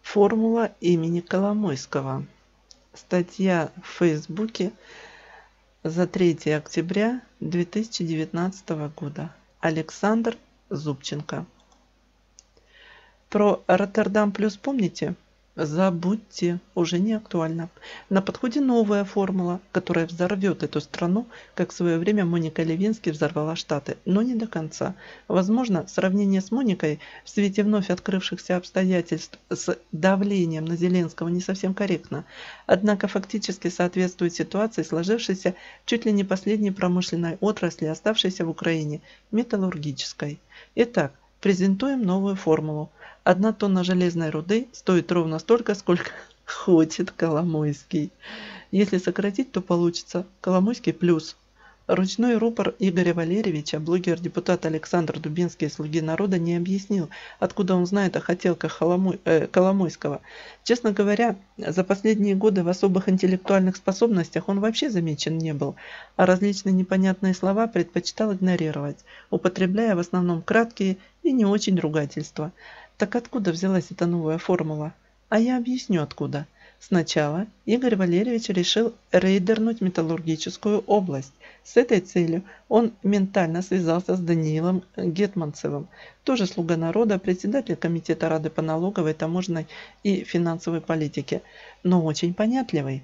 Формула имени Коломойского. Статья в Фейсбуке за 3 октября 2019 года. Александр Зубченко. Про Роттердам плюс помните? Забудьте, уже не актуально. На подходе новая формула, которая взорвет эту страну, как в свое время Моника Левински взорвала Штаты, но не до конца. Возможно, сравнение с Моникой в свете вновь открывшихся обстоятельств с давлением на Зеленского не совсем корректно, однако фактически соответствует ситуации, сложившейся чуть ли не последней промышленной отрасли, оставшейся в Украине, металлургической. Итак, презентуем новую формулу. 1 тонна железной руды стоит ровно столько, сколько хочет Коломойский. Если сократить, то получится Коломойский плюс. Ручной рупор Игоря Валерьевича блогер-депутат Александр Дубинский из «Слуги народа» не объяснил, откуда он знает о хотелках Коломойского. Честно говоря, за последние годы в особых интеллектуальных способностях он вообще замечен не был, а различные непонятные слова предпочитал игнорировать, употребляя в основном краткие и не очень ругательства. Так откуда взялась эта новая формула? А я объясню откуда. Сначала Игорь Валерьевич решил рейдернуть металлургическую область. С этой целью он ментально связался с Даниилом Гетманцевым, тоже слуга народа, председатель комитета Рады по налоговой, таможенной и финансовой политике, но очень понятливый.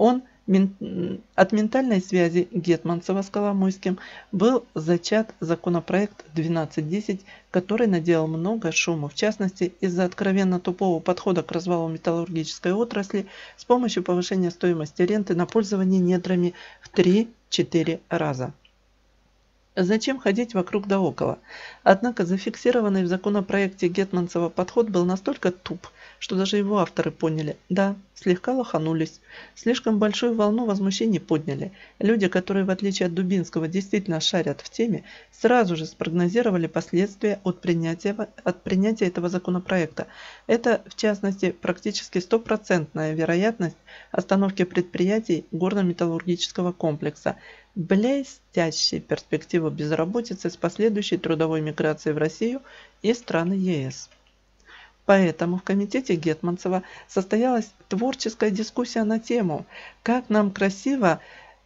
От ментальной связи Гетманцева с Коломойским был зачат законопроект 1210, который наделал много шума, в частности из-за откровенно тупого подхода к развалу металлургической отрасли с помощью повышения стоимости ренты на пользование недрами в 3-4 раза. Зачем ходить вокруг да около? Однако зафиксированный в законопроекте Гетманцева подход был настолько туп, что даже его авторы поняли, да, слегка лоханулись, слишком большую волну возмущений подняли. Люди, которые в отличие от Дубинского действительно шарят в теме, сразу же спрогнозировали последствия от принятия этого законопроекта. Это, в частности, практически 100% вероятность остановки предприятий горно-металлургического комплекса, блестящие перспективы безработицы с последующей трудовой миграцией в Россию и страны ЕС. Поэтому в комитете Гетманцева состоялась творческая дискуссия на тему, как нам красиво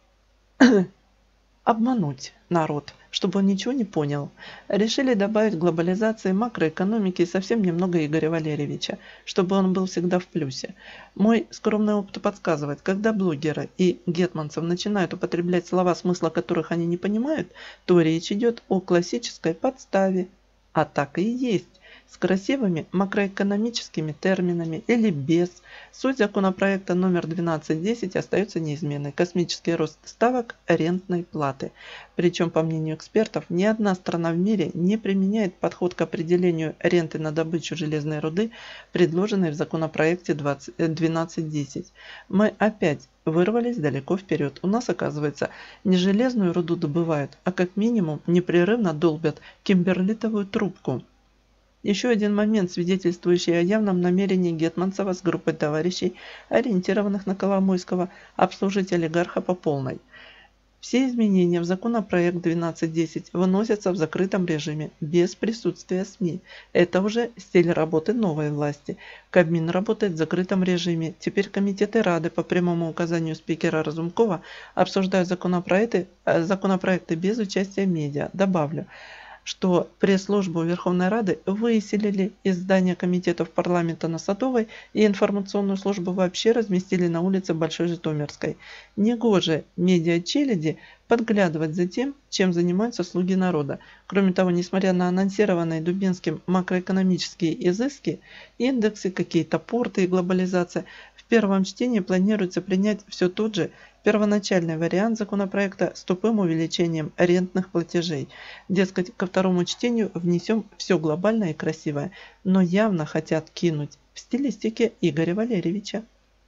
обмануть народ, чтобы он ничего не понял. Решили добавить глобализации, макроэкономики и совсем немного Игоря Валерьевича, чтобы он был всегда в плюсе. Мой скромный опыт подсказывает, когда блогеры и Гетманцев начинают употреблять слова, смысла которых они не понимают, то речь идет о классической подставе. А так и есть. С красивыми макроэкономическими терминами или без. Суть законопроекта номер 1210 остается неизменной. Космический рост ставок рентной платы. Причем, по мнению экспертов, ни одна страна в мире не применяет подход к определению ренты на добычу железной руды, предложенной в законопроекте 1210. Мы опять вырвались далеко вперед. У нас, оказывается, не железную руду добывают, а как минимум непрерывно долбят кимберлитовую трубку. Еще один момент, свидетельствующий о явном намерении Гетманцева с группой товарищей, ориентированных на Коломойского, обслужить олигарха по полной. Все изменения в законопроект 1210 выносятся в закрытом режиме, без присутствия СМИ. Это уже стиль работы новой власти. Кабмин работает в закрытом режиме. Теперь комитеты Рады по прямому указанию спикера Разумкова обсуждают законопроекты без участия медиа. Добавлю, что пресс-службу Верховной Рады выселили из здания комитетов парламента на Садовой и информационную службу вообще разместили на улице Большой Житомирской. Негоже медиа-челяди подглядывать за тем, чем занимаются слуги народа. Кроме того, несмотря на анонсированные Дубинским макроэкономические изыски, индексы, какие-то порты и глобализация, в первом чтении планируется принять все тот же первоначальный вариант законопроекта с тупым увеличением рентных платежей. Дескать, ко второму чтению внесем все глобальное и красивое, но явно хотят кинуть в стилистике Игоря Валерьевича.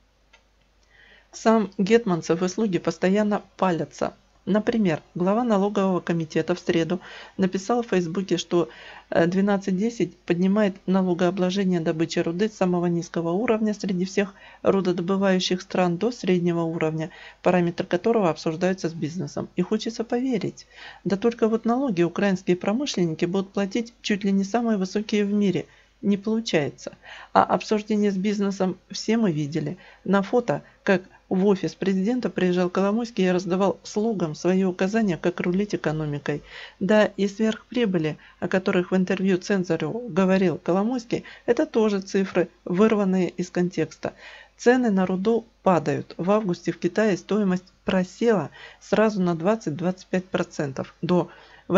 Сам Гетманцев и слуги постоянно палятся. Например, глава налогового комитета в среду написал в Фейсбуке, что 1210 поднимает налогообложение добычи руды с самого низкого уровня среди всех рудодобывающих стран до среднего уровня, параметры которого обсуждаются с бизнесом. И хочется поверить. Да только вот налоги украинские промышленники будут платить чуть ли не самые высокие в мире. не получается. А обсуждение с бизнесом все мы видели. На фото, как в офис президента приезжал Коломойский и раздавал слугам свои указания, как рулить экономикой. Да, и сверхприбыли, о которых в интервью цензору говорил Коломойский, это тоже цифры, вырванные из контекста. Цены на руду падают. В августе в Китае стоимость просела сразу на 20-25% до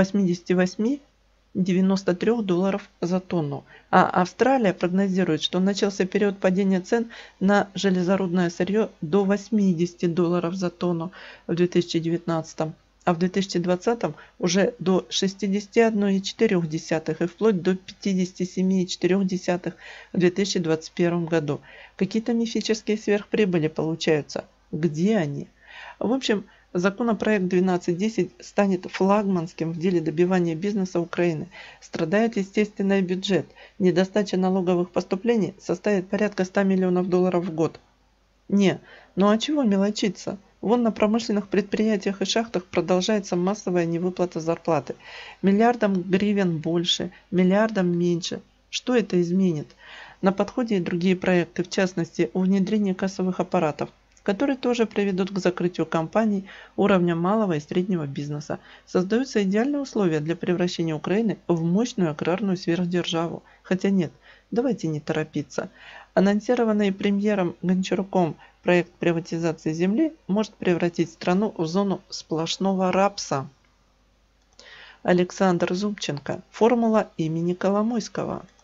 88-93 долларов за тонну. А Австралия прогнозирует, что начался период падения цен на железорудное сырье до 80 долларов за тонну в 2019, а в 2020 уже до 61,4 и вплоть до 57,4 в 2021 году. Какие-то мифические сверхприбыли получаются. Где они? В общем, законопроект 1210 станет флагманским в деле добивания бизнеса Украины. Страдает, естественно, и бюджет. Недостача налоговых поступлений составит порядка 100 миллионов долларов в год. Ну а чего мелочиться? Вон на промышленных предприятиях и шахтах продолжается массовая невыплата зарплаты. Миллиардом гривен больше, миллиардом меньше. Что это изменит? На подходе и другие проекты, в частности, внедрение кассовых аппаратов, которые тоже приведут к закрытию компаний уровня малого и среднего бизнеса. Создаются идеальные условия для превращения Украины в мощную аграрную сверхдержаву. Хотя нет, давайте не торопиться. Анонсированный премьером Гончаруком проект приватизации земли может превратить страну в зону сплошного рабства. Александр Зубченко. Формула имени Коломойского.